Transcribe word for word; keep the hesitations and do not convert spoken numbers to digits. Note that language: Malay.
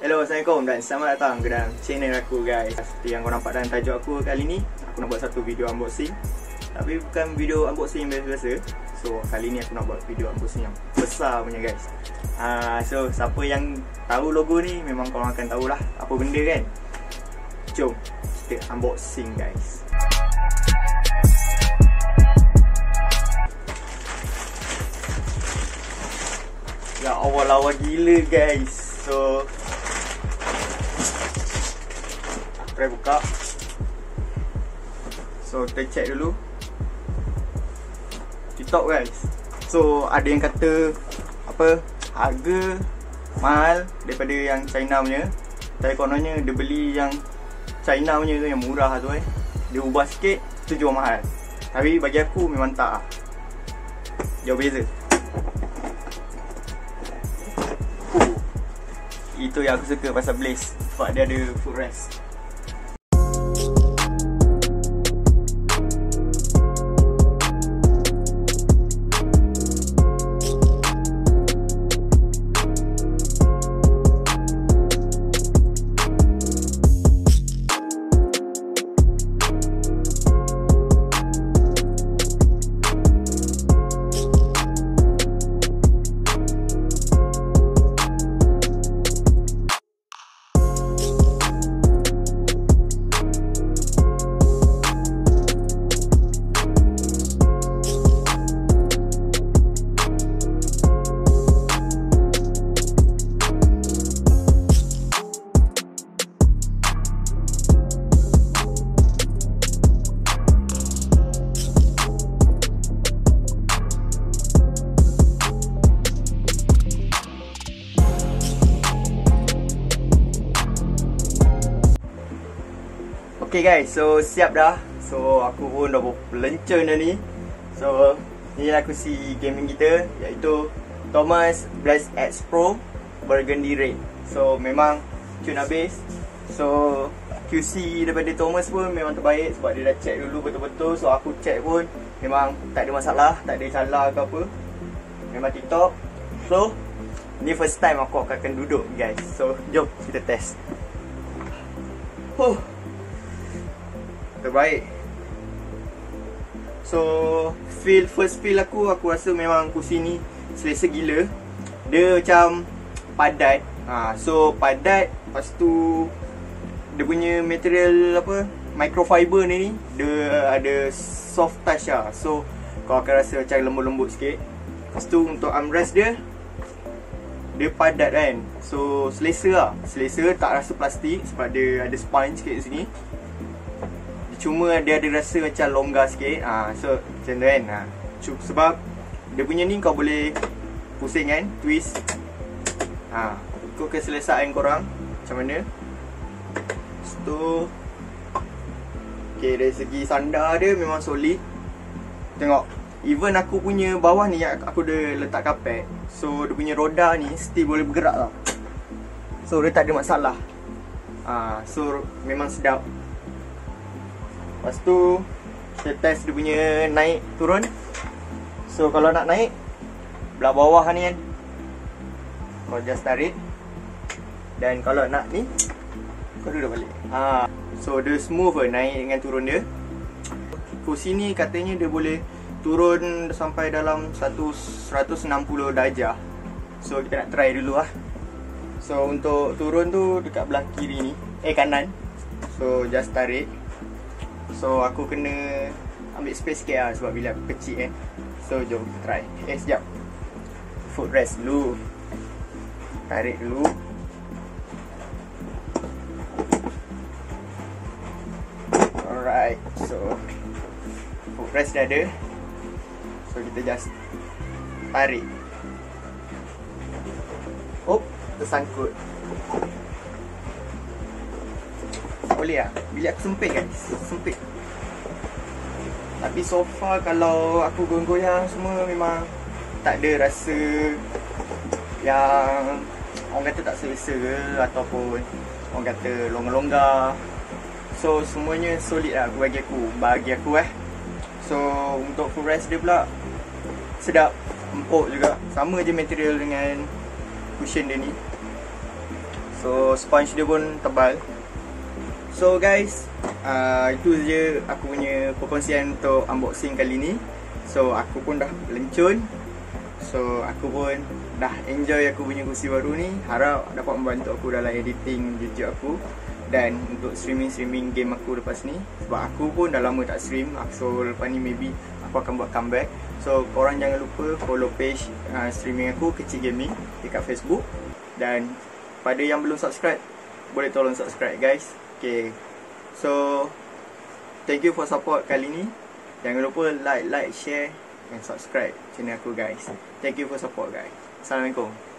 Hello, Assalamualaikum dan selamat datang ke dalam channel aku guys. Seperti yang kau nampak dalam tajuk aku kali ni, aku nak buat satu video unboxing. Tapi bukan video unboxing biasa-biasa. So, kali ni aku nak buat video unboxing yang besar punya guys. uh, So, siapa yang tahu logo ni, memang korang akan tahulah apa benda kan. Jom kita unboxing guys. Ya Allah, lawa gila guys. So, try buka. So, kita check dulu TikTok guys. So, ada yang kata apa, harga mahal daripada yang China punya. Tapi kononnya dia beli yang China punya tu, yang murah tu eh, dia ubah sikit, tu jual mahal. Tapi bagi aku memang tak, jauh beza. uh, Itu yang aku suka pasal Blaze, sebab dia ada footrest. Okay guys, so siap dah. So aku pun dah berpelencon dah ni. So ni lah kursi gaming kita, iaitu Thomas Blaze X Pro Burgundy Red. So memang cun habis. So Q C daripada Thomas pun memang terbaik, sebab dia dah check dulu betul-betul. So aku check pun memang tak ada masalah, tak ada salah ke apa. Memang TikTok. So ni first time aku akan duduk guys. So jom kita test. Huh. Terbaik. So feel, first feel aku, aku rasa memang kursi ni selesa gila. Dia macam padat. ha, So padat. Lepas tu dia punya material apa, microfiber ni, ni dia ada soft touch lah. So kau akan rasa macam lembut-lembut sikit. Lepas tu untuk armrest dia, dia padat kan. So selesa lah. Selesa, tak rasa plastik, sebab dia ada spine sikit di sini. Cuma dia ada rasa macam longgar sikit. ha, So macam tu kan. ha. Sebab dia punya ni kau boleh pusing kan, twist. ha, Ikut keselesaan korang macam mana. Lepas tu okay, dari segi sandar dia memang solid. Tengok, even aku punya bawah ni, aku dah letak kapet. So dia punya roda ni still boleh bergerak tau. So dia tak ada masalah. ha, So memang sedap. Lepas tu kita test dia punya naik turun. So kalau nak naik belah bawah ni kan, kau just tarik. Dan kalau nak ni, kau duduk balik. ha. So dia smooth lah naik dengan turun dia. Kursi ni katanya dia boleh turun sampai dalam seratus enam puluh darjah. So kita nak try dulu lah. So untuk turun tu dekat belah kiri ni, Eh kanan. So just tarik. So aku kena ambil space sikit lah, sebab bila aku kecil kan. So jom try. Eh sekejap, footrest dulu. Tarik dulu. Alright. So footrest dah ada. So kita just tarik. Oh, tersangkut. Boleh lah. Bilik aku sempit kan, sempit. Tapi so far kalau aku goyang-goyang semua, memang tak ada rasa yang orang kata tak selesa ke, ataupun orang kata longgar-longgar. So semuanya solid lah bagi aku, bagi aku eh. So untuk footrest dia pula sedap, empuk juga. Sama je material dengan cushion dia ni. So sponge dia pun tebal. So guys, uh, itu je aku punya perkongsian untuk unboxing kali ni. So aku pun dah lencun. So aku pun dah enjoy aku punya kursi baru ni. Harap dapat membantu aku dalam editing video aku dan untuk streaming-streaming game aku lepas ni. Sebab aku pun dah lama tak stream. So lepas ni maybe aku akan buat comeback. So korang jangan lupa follow page uh, streaming aku, Kecil Gaming, dekat Facebook. Dan pada yang belum subscribe, boleh tolong subscribe guys. Okay, so thank you for support kali ni. Jangan lupa like, like, share dan subscribe channel aku guys. Thank you for support guys. Assalamualaikum.